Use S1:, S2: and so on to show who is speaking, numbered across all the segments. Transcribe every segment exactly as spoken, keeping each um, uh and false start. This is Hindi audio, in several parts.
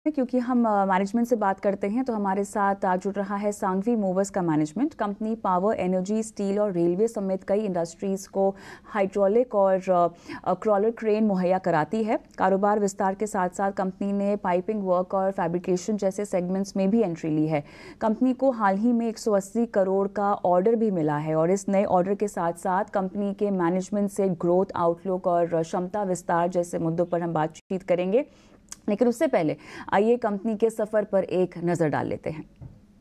S1: क्योंकि हम मैनेजमेंट से बात करते हैं तो हमारे साथ आज जुड़ रहा है सांघवी मूवर्स का management. Company power, energy, steel और रेलवे समेत कई इंडस्ट्रीज को हाइड्रोलिक और क्रॉलर क्रेन मुहैया कराती है। कारोबार विस्तार के साथ साथ कंपनी ने पाइपिंग वर्क और फैब्रिकेशन जैसे सेगमेंट्स में भी एंट्री ली है। कंपनी को हाल ही में एक सौ अस्सी करोड़ का ऑर्डर भी मिला है और इस नए ऑर्डर के साथ साथ कंपनी के मैनेजमेंट से ग्रोथ आउटलुक और क्षमता विस्तार जैसे मुद्दों पर हम बातचीत करेंगे। लेकिन उससे पहले आइए कंपनी के सफर पर एक नजर डाल लेते हैं।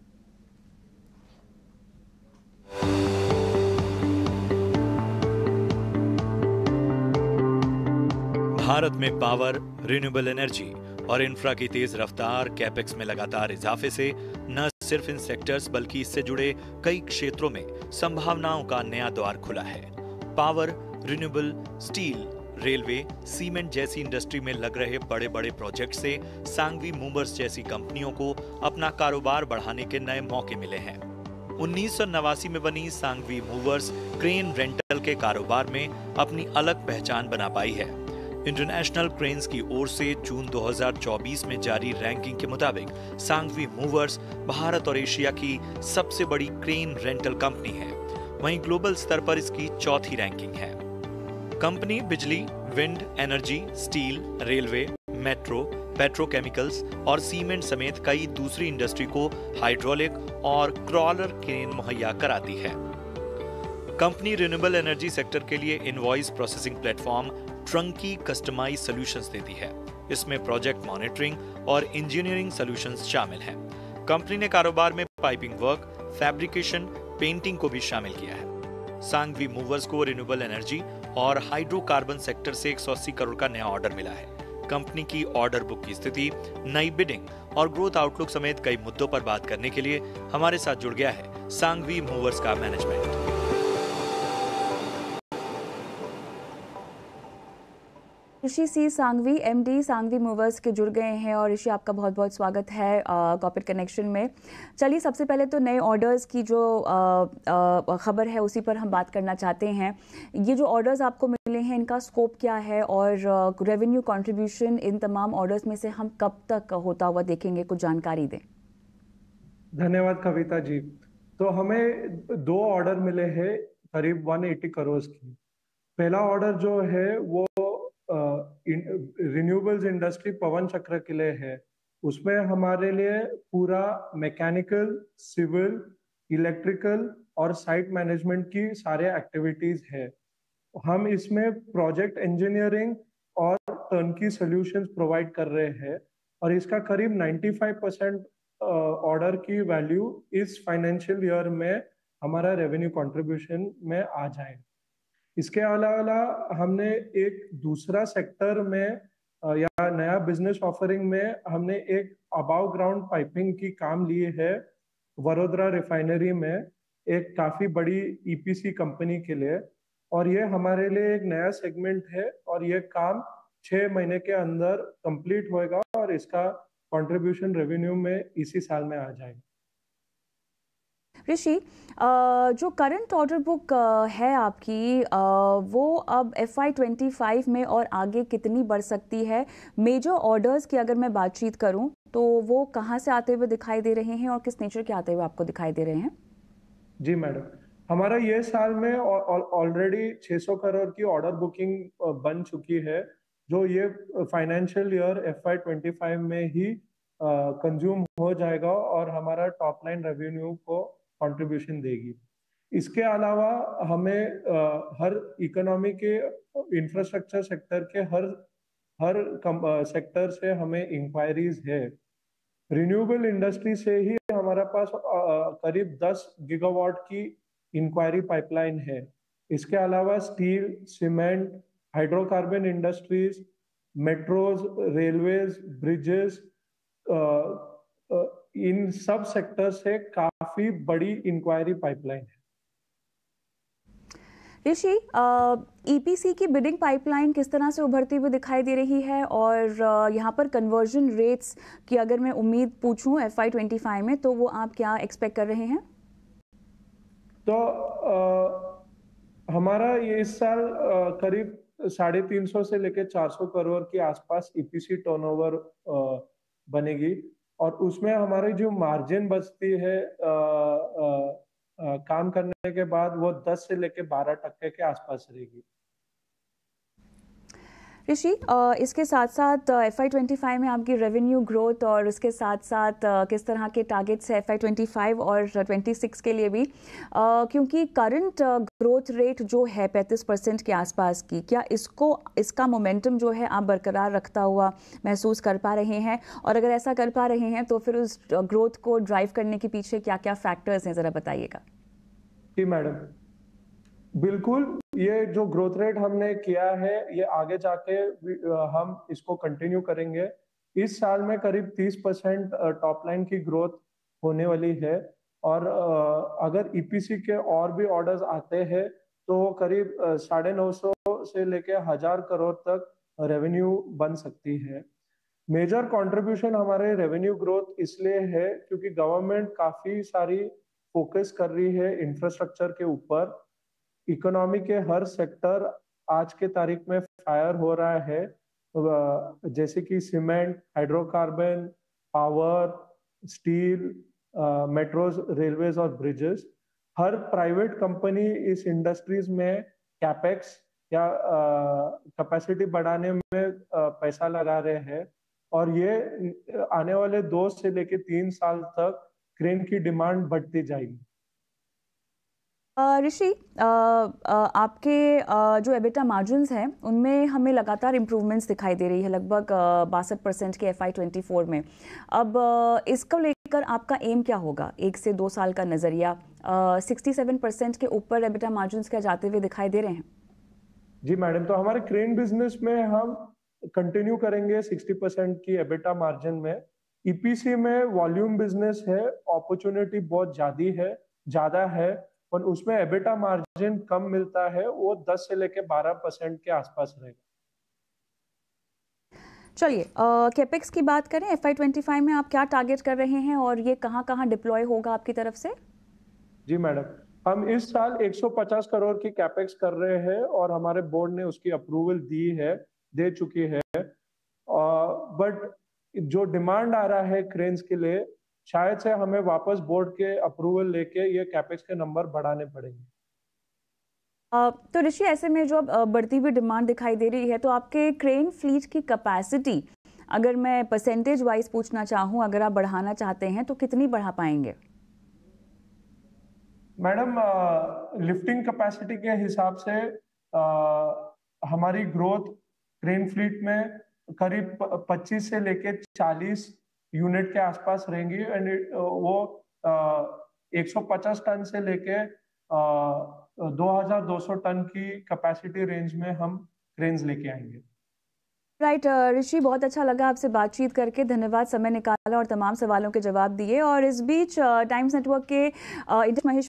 S2: भारत में पावर, रिन्यूएबल एनर्जी और इंफ्रा की तेज रफ्तार कैपेक्स में लगातार इजाफे से न सिर्फ इन सेक्टर्स बल्कि इससे जुड़े कई क्षेत्रों में संभावनाओं का नया द्वार खुला है। Power, renewable, steel, railway, cement जैसी इंडस्ट्री में लग रहे बड़े बड़े प्रोजेक्ट से सांघवी मूवर्स जैसी कंपनियों को अपना कारोबार बढ़ाने के नए मौके मिले हैं। उन्नीस सौ नवासी में बनी सांघवी मूवर्स क्रेन रेंटल के कारोबार में अपनी अलग पहचान बना पाई है। इंटरनेशनल क्रेन्स की ओर से जून दो हज़ार चौबीस में जारी रैंकिंग के मुताबिक सांघवी मूवर्स भारत और एशिया की सबसे बड़ी क्रेन रेंटल कंपनी है। वहीं ग्लोबल स्तर पर इसकी चौथी रैंकिंग है। कंपनी बिजली, wind energy, steel, railway, metro, petrochemicals और सीमेंट समेत कई दूसरी इंडस्ट्री को हाइड्रोलिक और क्रॉलर क्रेन मुहैया कराती है। कंपनी रिन्यूएबल एनर्जी सेक्टर के लिए invoice processing platform turnkey customize solutions देती है। इसमें प्रोजेक्ट मॉनिटरिंग और इंजीनियरिंग सॉल्यूशंस शामिल हैं। कंपनी ने कारोबार में पाइपिंग वर्क, फैब्रिकेशन, पेंटिंग को भी शामिल किया है। सांघवी मूवर्स को रिन्यूएबल एनर्जी और हाइड्रोकार्बन सेक्टर से एक सौ अस्सी करोड़ का नया ऑर्डर मिला है। कंपनी की ऑर्डर बुक की स्थिति, नई बिडिंग और ग्रोथ आउटलुक समेत कई मुद्दों पर बात करने के लिए हमारे साथ जुड़ गया है सांघवी मूवर्स का management.
S1: Rishi C Sanghvi, MD Sanghvi Movers के जुड़ गए हैं। और ऋषि, आपका बहुत बहुत स्वागत है कॉर्पोरेट कनेक्शन में। चलिए, सबसे पहले तो नए ऑर्डर्स की जो खबर है उसी पर हम बात करना चाहते हैं। ये जो ऑर्डर्स आपको मिले हैं, इनका स्कोप क्या है और रेवेन्यू कंट्रीब्यूशन इन तमाम ऑर्डर्स में से हम कब तक होता हुआ देखेंगे? कुछ जानकारी दें।
S3: धन्यवाद कविता जी। तो हमें दो ऑर्डर मिले हैं करीब एक सौ अस्सी करोड़ की। पहला ऑर्डर जो है वो रिन्यूएबल्स इंडस्ट्री पवन चक्र के लिए है। उसमें हमारे लिए पूरा मैकेनिकल, सिविल, इलेक्ट्रिकल और साइट मैनेजमेंट की सारे एक्टिविटीज है। हम इसमें प्रोजेक्ट इंजीनियरिंग और टर्नकी सॉल्यूशंस प्रोवाइड कर रहे हैं और इसका करीब पचानवे परसेंट ऑर्डर की वैल्यू इस फाइनेंशियल ईयर में हमारा रेवेन्यू कंट्रीब्यूशन में आ जाए। इसके अलावा हमने एक दूसरा सेक्टर में या नया बिजनेस ऑफरिंग में हमने एक अबाव ग्राउंड पाइपिंग की काम लिए है वडोदरा रिफाइनरी में, एक काफी बड़ी ईपीसी कंपनी के लिए। और ये हमारे लिए एक नया सेगमेंट है और ये काम छह महीने के अंदर कंप्लीट होएगा और इसका कंट्रीब्यूशन रेवेन्यू में इसी साल में आ जाएगा।
S1: ऋषि, जो करंट ऑर्डर बुक है आपकी, वो अब एफ आई ट्वेंटी फाइव में और आगे कितनी बढ़ सकती है? मेजर ऑर्डर्स की अगर मैं बातचीत करूं तो वो कहां से आते हुए दिखाई दे रहे हैं और किस नेचर के आते हुए आपको दिखाई दे रहे हैं?
S3: जी मैडम, हमारा ये साल में ऑलरेडी छह सौ करोड़ की ऑर्डर बुकिंग बन चुकी है, जो ये financial year F Y twenty five में ही कंज्यूम हो जाएगा और हमारा टॉप लाइन रेवेन्यू को कंट्रीब्यूशन देगी। इसके अलावा हमें आ, हर इकोनॉमी के इंफ्रास्ट्रक्चर सेक्टर के हर हर सेक्टर से हमें इंक्वायरीज है। रिन्यूएबल इंडस्ट्री से ही हमारा पास करीब दस गीगावाट की इंक्वायरी पाइपलाइन है। इसके अलावा steel, cement, hydrocarbon industries, metros, railways, bridges, इन सब सेक्टर से काफी बड़ी इंक्वायरी पाइपलाइन है।
S1: ऋषि, ईपीसी की बिडिंग पाइपलाइन किस तरह से उभरती हुई दिखाई दे रही है और यहाँ पर कन्वर्जन रेट्स की अगर मैं उम्मीद पूछूं एफ आई ट्वेंटी फाइव में, तो वो आप क्या एक्सपेक्ट कर रहे हैं?
S3: तो आ, हमारा ये इस साल आ, करीब साढ़े तीन सौ से लेकर चार सौ करोड़ के आसपास ईपीसी टर्नओवर बनेगी और उसमें हमारी जो मार्जिन बचती है आ, आ, आ, काम करने के बाद वो दस से लेके बारह टक्के के आसपास रहेगी।
S1: ऋषि, इसके साथ साथ एफ आई ट्वेंटी फाइव में आपकी रेवेन्यू ग्रोथ और उसके साथ साथ किस तरह के टारगेट्स है एफ आई ट्वेंटी फाइव और ट्वेंटी सिक्स के लिए भी, क्योंकि करंट ग्रोथ रेट जो है पैंतीस परसेंट के आसपास की, क्या इसको इसका मोमेंटम जो है आप बरकरार रखता हुआ महसूस कर पा रहे हैं? और अगर ऐसा कर पा रहे हैं तो फिर उस ग्रोथ को ड्राइव करने के पीछे क्या क्या फैक्टर्स हैं, ज़रा बताइएगा।
S3: जी मैडम, बिल्कुल, ये जो ग्रोथ रेट हमने किया है ये आगे जाके हम इसको कंटिन्यू करेंगे। इस साल में करीब तीस परसेंट टॉप लाइन की ग्रोथ होने वाली है और अगर ईपीसी के और भी ऑर्डर्स आते हैं तो करीब साढ़े नौ सौ से लेके हजार करोड़ तक रेवेन्यू बन सकती है। मेजर कंट्रीब्यूशन हमारे रेवेन्यू ग्रोथ इसलिए है क्योंकि गवर्नमेंट काफी सारी फोकस कर रही है इंफ्रास्ट्रक्चर के ऊपर। इकोनॉमी के हर सेक्टर आज के तारीख में फायर हो रहा है, जैसे कि cement, hydrocarbon, power, steel, metros, railways और ब्रिजेस। हर प्राइवेट कंपनी इस इंडस्ट्रीज में कैपेक्स या कैपेसिटी बढ़ाने में आ, पैसा लगा रहे हैं और ये आने वाले दो से लेके तीन साल तक क्रेन की डिमांड बढ़ती जाएगी।
S1: ऋषि, आपके जो एबिटा मार्जिन्स हैं उनमें हमें लगातार इम्प्रूवमेंट्स दिखाई दे रही है, लगभग बासठ परसेंट के एफ आई ट्वेंटी फोर में। अब इसको लेकर आपका एम क्या होगा, एक से दो साल का नजरिया? सिक्सटी सेवन परसेंट के ऊपर एबिटा मार्जिन्स क्या जाते हुए दिखाई दे रहे हैं?
S3: जी मैडम, तो हमारे क्रेन बिजनेस में हम कंटिन्यू करेंगे सिक्सटी परसेंट की एबिटा मार्जिन में। ईपीसी में वॉल्यूम बिजनेस है, अपॉर्चुनिटी बहुत ज्यादा है ज्यादा है और उसमें एबिटा मार्जिन कम मिलता है, वो दस से लेके बारह परसेंट के आसपास रहेगा।
S1: चलिए, कैपेक्स की बात करें, एफ आई ट्वेंटी फाइव में आप क्या टारगेट कर रहे हैं और ये कहां कहां डिप्लॉय होगा आपकी तरफ से?
S3: जी मैडम, हम इस साल एक सौ पचास करोड़ की कैपेक्स कर रहे हैं और हमारे बोर्ड ने उसकी अप्रूवल दी है, दे चुकी है। बट जो डिमांड आ रहा है क्रेन्स के लिए, शायद से हमें वापस बोर्ड के अप्रूवल लेके ये कैपेक्स के नंबर बढ़ाने पड़ेंगे।
S1: तो ऋषि, ऐसे में जो बढ़ती हुई डिमांड दिखाई दे रही है, तो आपके क्रेन फ्लीट की कैपेसिटी अगर मैं परसेंटेज वाइज पूछना चाहूँ, अगर आप बढ़ाना चाहते हैं तो कितनी बढ़ा पाएंगे?
S3: मैडम, लिफ्टिंग कैपेसिटी के हिसाब से आ, हमारी ग्रोथ क्रेन फ्लीट में करीब पच्चीस से लेके चालीस यूनिट के आसपास रहेंगी एंड वो एक सौ पचास टन से लेके दो हज़ार दो सौ टन की कैपेसिटी रेंज में हम क्रेन्स लेके आएंगे।
S1: राइट right, ऋषि, बहुत अच्छा लगा आपसे बातचीत करके, धन्यवाद, समय निकाला और तमाम सवालों के जवाब दिए। और इस बीच टाइम्स नेटवर्क के महेश